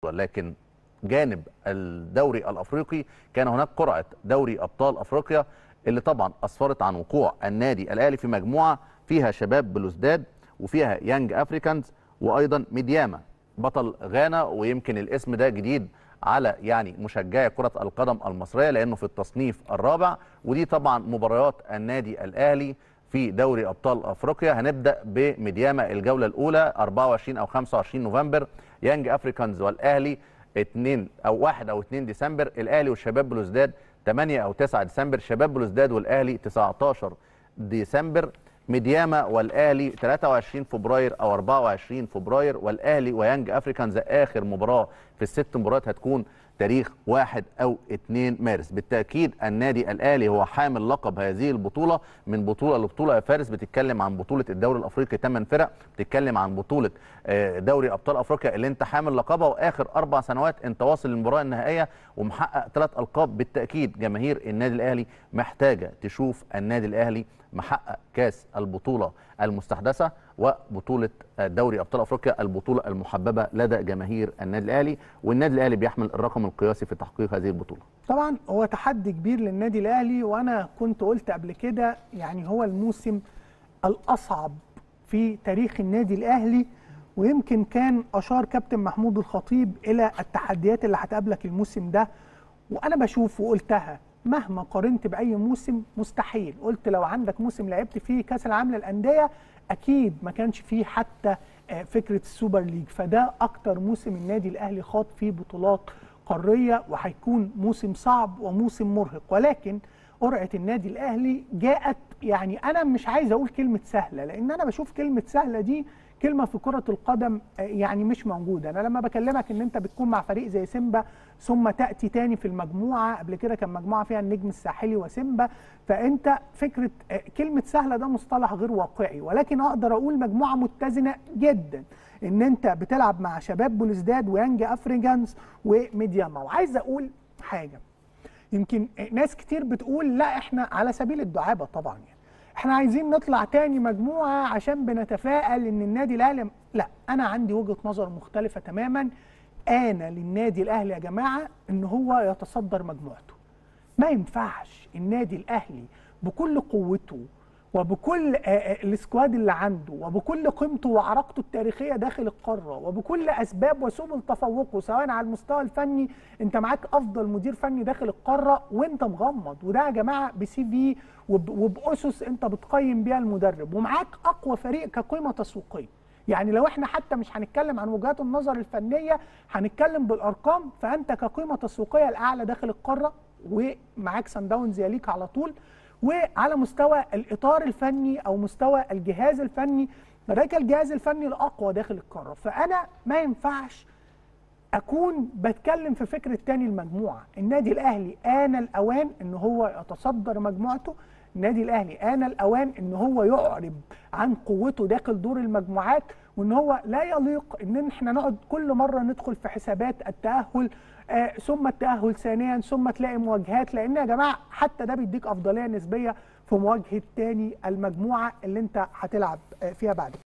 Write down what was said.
لكن جانب الدوري الافريقي كان هناك قرعه دوري ابطال افريقيا اللي طبعا اسفرت عن وقوع النادي الاهلي في مجموعه فيها شباب بلوزداد وفيها يانج افريكانز وايضا ميدياما بطل غانا. ويمكن الاسم ده جديد على مشجعي كره القدم المصريه لانه في التصنيف الرابع. ودي طبعا مباريات النادي الاهلي في دوري ابطال افريقيا. هنبدا بميدياما الجوله الاولى 24 او 25 نوفمبر، يانج افريكانز والاهلي 1 او 2 ديسمبر، الاهلي وشباب بلوزداد 8 او 9 ديسمبر، شباب بلوزداد والاهلي 19 ديسمبر، ميدياما والاهلي 23 فبراير او 24 فبراير، والاهلي ويانج افريكانز اخر مباراه في الست مباريات هتكون تاريخ 1 او 2 مارس. بالتاكيد النادي الاهلي هو حامل لقب هذه البطوله من بطوله لبطوله يا فارس. بتتكلم عن بطوله الدوري الافريقي 8 فرق، بتتكلم عن بطوله دوري ابطال افريقيا اللي انت حامل لقبها، واخر 4 سنوات انت واصل للمباراه النهائيه ومحقق 3 القاب. بالتاكيد جماهير النادي الاهلي محتاجه تشوف النادي الاهلي محقق كاس البطوله المستحدثه وبطوله دوري ابطال افريقيا البطوله المحببه لدى جماهير النادي الاهلي، والنادي الاهلي بيحمل الرقم القياسي في تحقيق هذه البطوله. طبعا هو تحدي كبير للنادي الاهلي، وانا كنت قلت قبل كده هو الموسم الاصعب في تاريخ النادي الاهلي، ويمكن كان اشار كابتن محمود الخطيب الى التحديات اللي هتقابلك الموسم ده. وانا بشوف وقلتها مهما قارنت باي موسم مستحيل، قلت لو عندك موسم لعبت فيه كاس العالم للانديه اكيد ما كانش فيه حتى فكره السوبر ليج، فده اكتر موسم النادي الاهلي خاض فيه بطولات قاريه، وهيكون موسم صعب وموسم مرهق. ولكن قرعه النادي الاهلي جاءت انا مش عايز اقول كلمه سهله، لان انا بشوف كلمه سهله دي كلمه في كره القدم مش موجوده. انا لما بكلمك ان انت بتكون مع فريق زي سيمبا ثم تاتي تاني في المجموعه، قبل كده كان مجموعه فيها النجم الساحلي وسيمبا، فانت فكره كلمه سهله ده مصطلح غير واقعي، ولكن اقدر اقول مجموعه متزنه جدا، ان انت بتلعب مع شباب بلوزداد ويانج افريكانز وميدياما. وعايز اقول حاجه، يمكن ناس كتير بتقول لا احنا على سبيل الدعابه طبعا احنا عايزين نطلع تاني مجموعه عشان بنتفائل ان النادي الاهلي، لا انا عندي وجهه نظر مختلفه تماما. انا للنادي الاهلي يا جماعه ان هو يتصدر مجموعته. ما ينفعش النادي الاهلي بكل قوته وبكل السكواد اللي عنده وبكل قيمته وعراقته التاريخيه داخل القاره وبكل اسباب وسبل تفوقه، سواء على المستوى الفني انت معاك افضل مدير فني داخل القاره وانت مغمض، وده يا جماعه بسي في وباسس انت بتقيم بيها المدرب، ومعاك اقوى فريق كقيمه تسويقيه. لو احنا حتى مش هنتكلم عن وجهات النظر الفنيه، هنتكلم بالارقام، فانت كقيمه تسويقيه الاعلى داخل القاره، ومعاك سان داونز يليك على طول. وعلى مستوى الاطار الفني او مستوى الجهاز الفني، فذاك الجهاز الفني الاقوى داخل القاره. فانا ما ينفعش اكون بتكلم في فكره تاني المجموعه. النادي الاهلي آن الاوان ان هو يتصدر مجموعته، النادي الاهلي آن الاوان ان هو يعرب عن قوته داخل دور المجموعات، وان هو لا يليق ان احنا نقعد كل مره ندخل في حسابات التاهل ثم التاهل ثانيا ثم تلاقي مواجهات، لان يا جماعه حتى ده بيديك افضليه نسبيه في مواجهه تاني المجموعه اللي انت هتلعب فيها بعد